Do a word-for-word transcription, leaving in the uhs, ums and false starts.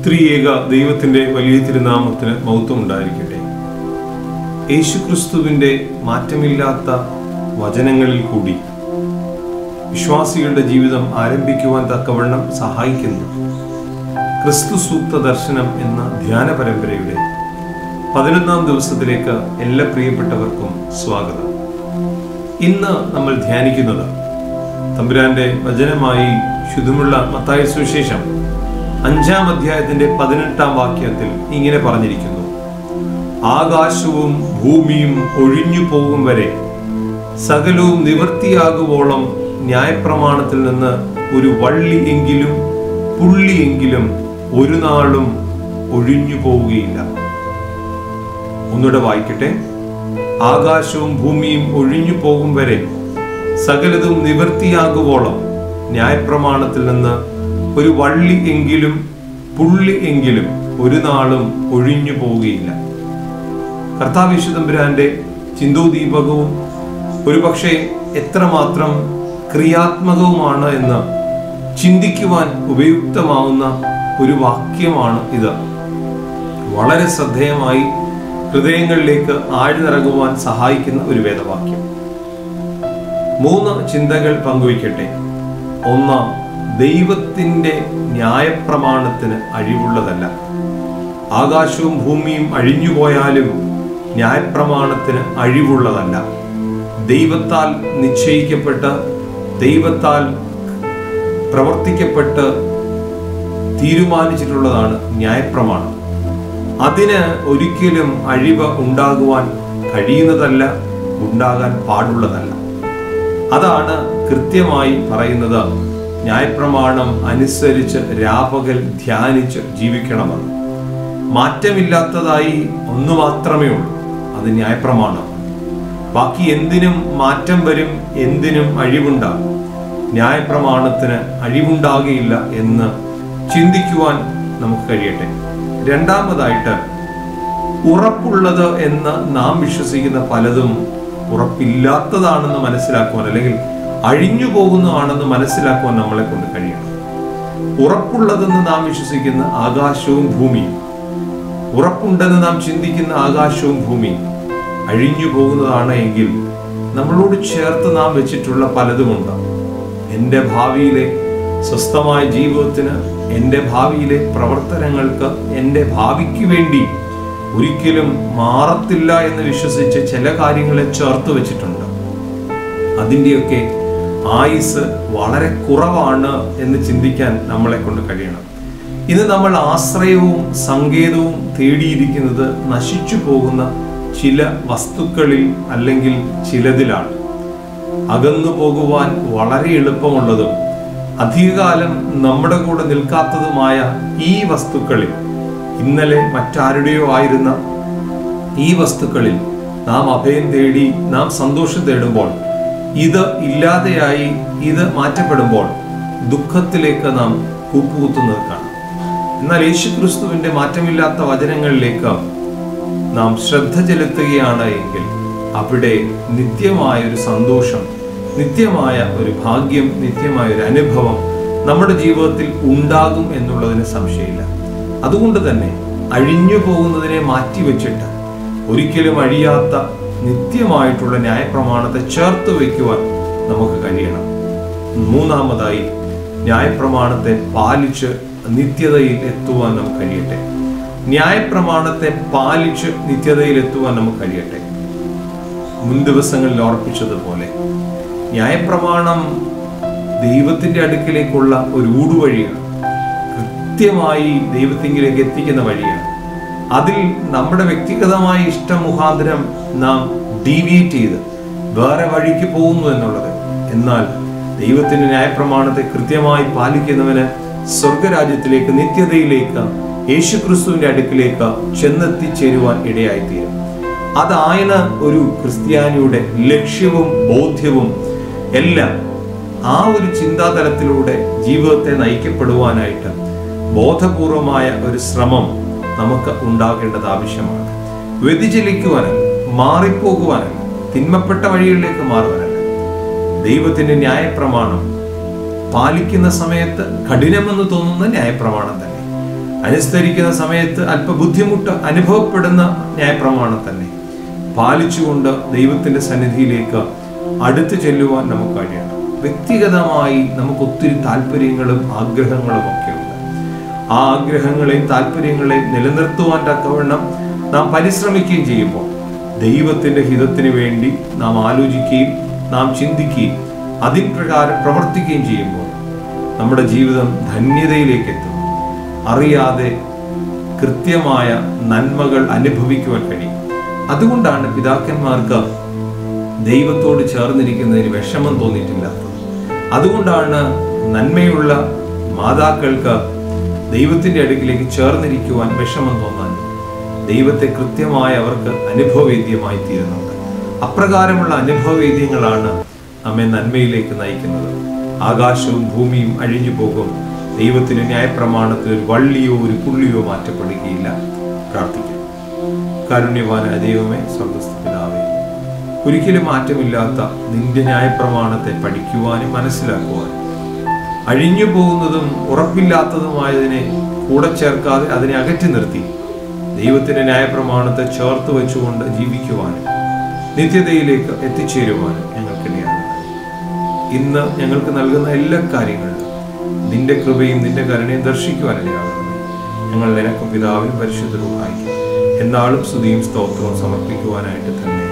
ത്രിയേക ദൈവത്തിൻ്റെ വലിയ തിരുനാമത്തിന് മഹത്വം ഉണ്ടായിരിക്കട്ടെ. യേശുക്രിസ്തുവിൻ്റെ മാറ്റമില്ലാത്ത വചനങ്ങളിൽ കൂടി വിശ്വാസികളുടെ ജീവിതം ആരംഭിക്കുവാൻ തക്കവണ്ണം സഹായിക്കുന്നു ക്രിസ്തു സൂക്ത ദർശനം എന്ന ധ്യാന പരമ്പരയുടെ പതിനൊന്നാം ദിവസത്തിലേക്ക് എല്ലാ പ്രിയപ്പെട്ടവർക്കും സ്വാഗതം. ഇന്ന് നമ്മൾ ധ്യാനിക്കുന്നത് തമ്പുരാന്റെ വചനമായി ശുദ്ധമുള്ള മത്തായി സുവിശേഷം അഞ്ചാം അധ്യായത്തിന്റെ പതിനെട്ടാം വാക്യത്തിൽ ഇങ്ങനെ പറഞ്ഞിരിക്കുന്നു: ആകാശവും ഭൂമിയും ഒഴിഞ്ഞു പോകും വരെ സകലവും നിവൃത്തിയാകുവോളം ന്യായപ്രമാണത്തിൽ നിന്ന് ഒരു വള്ളി എങ്കിലും പുള്ളി എങ്കിലും ഒരു നാളും ഒഴിഞ്ഞു പോവുകയില്ല. ഒന്നുകൂടെ വായിക്കട്ടെ. ആകാശവും ഭൂമിയും ഒഴിഞ്ഞു പോകും വരെ സകലതും നിവൃത്തിയാകുവോളം ന്യായപ്രമാണത്തിൽ നിന്ന് ഒരു വള്ളി എങ്കിലും പുള്ളി എങ്കിലും ഒരു നാളും ഒഴിഞ്ഞു പോവുകയില്ല. കർത്താവ് യേശു തമ്പുരാന്റെ ചിന്തോദീപകവും ഒരു പക്ഷേ എത്രമാത്രം ക്രിയാത്മകവുമാണ് എന്ന് ചിന്തിക്കുവാൻ ഉപയുക്തമാവുന്ന ഒരു വാക്യമാണ് ഇത്. വളരെ ശ്രദ്ധേയമായി ഹൃദയങ്ങളിലേക്ക് ആഴ്ന്നിറങ്ങുവാൻ സഹായിക്കുന്ന ഒരു വേദവാക്യം. മൂന്ന് ചിന്തകൾ പങ്കുവയ്ക്കട്ടെ. ഒന്ന്, ദൈവത്തിൻ്റെ ന്യായപ്രമാണത്തിന് അഴിവുള്ളതല്ല. ആകാശവും ഭൂമിയും അഴിഞ്ഞുപോയാലും ന്യായപ്രമാണത്തിന് അഴിവുള്ളതല്ല. ദൈവത്താൽ നിശ്ചയിക്കപ്പെട്ട് ദൈവത്താൽ പ്രവർത്തിക്കപ്പെട്ട് തീരുമാനിച്ചിട്ടുള്ളതാണ് ന്യായപ്രമാണം. അതിന് ഒരിക്കലും അഴിവ് ഉണ്ടാകുവാൻ കഴിയുന്നതല്ല, ഉണ്ടാകാൻ പാടുള്ളതല്ല. അതാണ് കൃത്യമായി പറയുന്നത്. ന്യായപ്രമാണം അനുസരിച്ച് രാപകൽ ധ്യാനിച്ച് ജീവിക്കണമെന്ന്. മാറ്റമില്ലാത്തതായി ഒന്നു മാത്രമേ ഉള്ളൂ, അത് ന്യായപ്രമാണം. ബാക്കി എന്തിനും മാറ്റം വരും, എന്തിനും അഴിവുണ്ടാകും. ന്യായപ്രമാണത്തിന് അഴിവുണ്ടാകുകയില്ല എന്ന് ചിന്തിക്കുവാൻ നമുക്ക് കഴിയട്ടെ. രണ്ടാമതായിട്ട്, ഉറപ്പുള്ളത് എന്ന് നാം വിശ്വസിക്കുന്ന പലതും ഉറപ്പില്ലാത്തതാണെന്ന് മനസ്സിലാക്കുവാൻ, അല്ലെങ്കിൽ അഴിഞ്ഞു പോകുന്നതാണെന്ന് മനസ്സിലാക്കുവാൻ നമ്മളെ കൊണ്ട് കഴിയണം. ഉറപ്പുള്ളതെന്ന് നാം വിശ്വസിക്കുന്ന ആകാശവും ഭൂമിയും, ഉറപ്പുണ്ടെന്ന് നാം ചിന്തിക്കുന്ന ആകാശവും ഭൂമിയും അഴിഞ്ഞു പോകുന്നതാണ് എങ്കിൽ നമ്മളോട് ചേർത്ത് നാം വെച്ചിട്ടുള്ള പലതുമുണ്ട്. എൻ്റെ ഭാവിയിലെ സ്വസ്ഥമായ ജീവിതത്തിന്, എൻ്റെ ഭാവിയിലെ പ്രവർത്തനങ്ങൾക്ക്, എൻ്റെ ഭാവിക്ക് വേണ്ടി ഒരിക്കലും മാറത്തില്ല എന്ന് വിശ്വസിച്ച് ചില കാര്യങ്ങളെ ചേർത്ത് വെച്ചിട്ടുണ്ട്. അതിൻ്റെയൊക്കെ ആയുസ് വളരെ കുറവാണ് എന്ന് ചിന്തിക്കാൻ നമ്മളെ കൊണ്ട് കഴിയണം. ഇന്ന് നമ്മൾ ആശ്രയവും സങ്കേതവും തേടിയിരിക്കുന്നത് നശിച്ചു പോകുന്ന ചില വസ്തുക്കളിൽ അല്ലെങ്കിൽ ചിലതിലാണ്. അകന്നു പോകുവാൻ വളരെ എളുപ്പമുള്ളതും അധികകാലം നമ്മുടെ കൂടെ നിൽക്കാത്തതുമായ ഈ വസ്തുക്കളിൽ, ഇന്നലെ മറ്റാരുടെയോ ആയിരുന്ന ഈ വസ്തുക്കളിൽ നാം അഭയം തേടി നാം സന്തോഷം തേടുമ്പോൾ, ഇത് ഇല്ലാതെയായി ഇത് മാറ്റപ്പെടുമ്പോൾ ദുഃഖത്തിലേക്ക് നാം കൂപ്പുകുത്തുന്നത് കാണാം. എന്നാൽ യേശുക്രിസ്തുവിന്റെ മാറ്റമില്ലാത്ത വചനങ്ങളിലേക്ക് നാം ശ്രദ്ധ ചെലുത്തുകയാണ് എങ്കിൽ അവിടെ നിത്യമായ ഒരു സന്തോഷം, നിത്യമായ ഒരു ഭാഗ്യം, നിത്യമായ ഒരു അനുഭവം നമ്മുടെ ജീവിതത്തിൽ ഉണ്ടാകും എന്നുള്ളതിന് സംശയമില്ല. അതുകൊണ്ട് തന്നെ അഴിഞ്ഞു പോകുന്നതിനെ മാറ്റിവെച്ചിട്ട് ഒരിക്കലും അഴിയാത്ത നിത്യമായിട്ടുള്ള ന്യായപ്രമാണത്തെ ചേർത്ത് വയ്ക്കുവാൻ നമുക്ക് കഴിയണം. മൂന്നാമതായി, ന്യായപ്രമാണത്തെ പാലിച്ച് നിത്യതയിൽ എത്തുവാൻ നമുക്ക് കഴിയട്ടെ. ന്യായപ്രമാണത്തെ പാലിച്ച് നിത്യതയിൽ എത്തുവാൻ നമുക്ക് കഴിയട്ടെ. മുൻ ദിവസങ്ങളിൽ ഓർപ്പിച്ചതുപോലെ ന്യായപ്രമാണം ദൈവത്തിന്റെ അടുക്കിലേക്കുള്ള ഒരു ഊടുവഴിയാണ്. കൃത്യമായി ദൈവത്തിങ്കിലേക്ക് എത്തിക്കുന്ന വഴിയാണ്. അതിൽ നമ്മുടെ വ്യക്തിഗതമായ ഇഷ്ടമുഖാന്തരം നാം ഡീവിയേറ്റ് ചെയ്ത് വേറെ വഴിക്ക് പോകുന്നു എന്നുള്ളത്. എന്നാൽ ദൈവത്തിന്റെ ന്യായപ്രമാണത്തെ കൃത്യമായി പാലിക്കുന്നവന് സ്വർഗരാജ്യത്തിലേക്ക്, നിത്യതയിലേക്ക്, യേശുക്രിസ്തുവിന്റെ അടുക്കിലേക്ക് ചെന്നെത്തിച്ചേരുവാൻ ഇടയായിത്തീരും. അതാണ് ഒരു ക്രിസ്ത്യാനിയുടെ ലക്ഷ്യവും ബോധ്യവും എല്ലാം. ആ ഒരു ചിന്താതലത്തിലൂടെ ജീവിതത്തെ നയിക്കപ്പെടുവാനായിട്ട് ബോധപൂർവമായ ഒരു ശ്രമം നമുക്ക് ഉണ്ടാകേണ്ടത് ആവശ്യമാണ്. വ്യതിചലിക്കുവാനല്ല, മാറിപ്പോകുവാനല്ല, തിന്മപ്പെട്ട വഴികളിലേക്ക് മാറുവാനല്ല. ദൈവത്തിന്റെ ന്യായപ്രമാണം പാലിക്കുന്ന സമയത്ത് കഠിനമെന്ന് തോന്നുന്ന ന്യായപ്രമാണം തന്നെ, അനുസ്മരിക്കുന്ന സമയത്ത് അല്പ ബുദ്ധിമുട്ട് അനുഭവപ്പെടുന്ന ന്യായപ്രമാണം തന്നെ പാലിച്ചുകൊണ്ട് ദൈവത്തിന്റെ സന്നിധിയിലേക്ക് അടുത്ത് ചെല്ലുവാൻ നമുക്ക് കഴിയണം. വ്യക്തിഗതമായി നമുക്ക് ഒത്തിരി താല്പര്യങ്ങളും ആഗ്രഹങ്ങളും ഒക്കെ ഉണ്ട്. ആ ആഗ്രഹങ്ങളെയും താല്പര്യങ്ങളെയും നിലനിർത്തുവാൻ തക്കവണ്ണം നാം പരിശ്രമിക്കുകയും ചെയ്യുമ്പോൾ ദൈവത്തിന്റെ ഹിതത്തിന് വേണ്ടി നാം ആലോചിക്കുകയും നാം ചിന്തിക്കുകയും അതിൻ പ്രകാരം പ്രവർത്തിക്കുകയും ചെയ്യുമ്പോൾ നമ്മുടെ ജീവിതം ധന്യതയിലേക്ക് എത്തും. അറിയാതെ കൃത്യമായ നന്മകൾ അനുഭവിക്കുവാൻ കഴിയും. അതുകൊണ്ടാണ് പിതാക്കന്മാർക്ക് ദൈവത്തോട് ചേർന്നിരിക്കുന്നതിന് വിഷമം തോന്നിയിട്ടില്ലാത്തത്. അതുകൊണ്ടാണ് നന്മയുള്ള മാതാക്കൾക്ക് ദൈവത്തിന്റെ അടുക്കിലേക്ക് ചേർന്നിരിക്കുവാൻ വിഷമം തോന്നാൻ ദൈവത്തെ കൃത്യമായി അവർക്ക് അനുഭവവേദ്യമായി തീരുന്നുണ്ട്. അപ്രകാരമുള്ള അനുഭവവേദ്യങ്ങളാണ് നമ്മെ നന്മയിലേക്ക് നയിക്കുന്നത്. ആകാശവും ഭൂമിയും അഴിഞ്ഞു പോകും, ദൈവത്തിന്റെ ന്യായപ്രമാണത്തിൽ ഒരു വള്ളിയോ ഒരു പുള്ളിയോ മാറ്റപ്പെടുകയില്ല. പ്രാർത്ഥിക്കാം. കാരുണ്യവാനായ ദൈവമേ, സ്വർഗ്ഗസ്ഥ പിതാവേ, ഒരിക്കലും മാറ്റമില്ലാത്ത നിന്റെ ന്യായപ്രമാണത്തെ പഠിക്കുവാനും മനസ്സിലാക്കുവാനും അഴിഞ്ഞു പോകുന്നതും ഉറപ്പില്ലാത്തതുമായതിനെ കൂടെ ചേർക്കാതെ അതിനെ അകറ്റി നിർത്തി ദൈവത്തിന്റെ ന്യായപ്രമാണത്തെ ചേർത്ത് വെച്ചുകൊണ്ട് ജീവിക്കുവാനും നിത്യതയിലേക്ക് എത്തിച്ചേരുവാനും ഞങ്ങൾക്കിടയാണ്. ഇന്ന് ഞങ്ങൾക്ക് നൽകുന്ന എല്ലാ കാര്യങ്ങളിലും നിന്റെ കൃപയും നിന്റെ കരുണയും ദർശിക്കുവാനിടയാകുന്നു. ഞങ്ങൾ നിനക്കും പിതാവിനും പരിശുദ്ധരും ആയിരിക്കും എന്നാളും സ്തുതിയും സ്തോത്രവും സമർപ്പിക്കുവാനായിട്ട് തന്നെ.